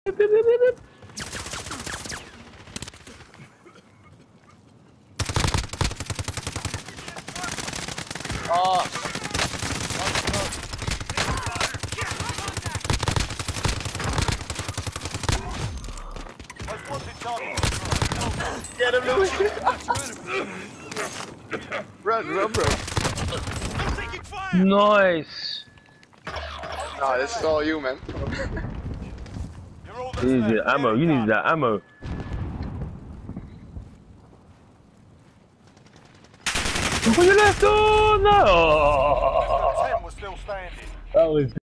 Oh. Get him, Louis! Run, bro! Nice! Nah, this is all you, man. You need the ammo, you need that ammo. Look on your left! Oh no! Ten was still standing. That was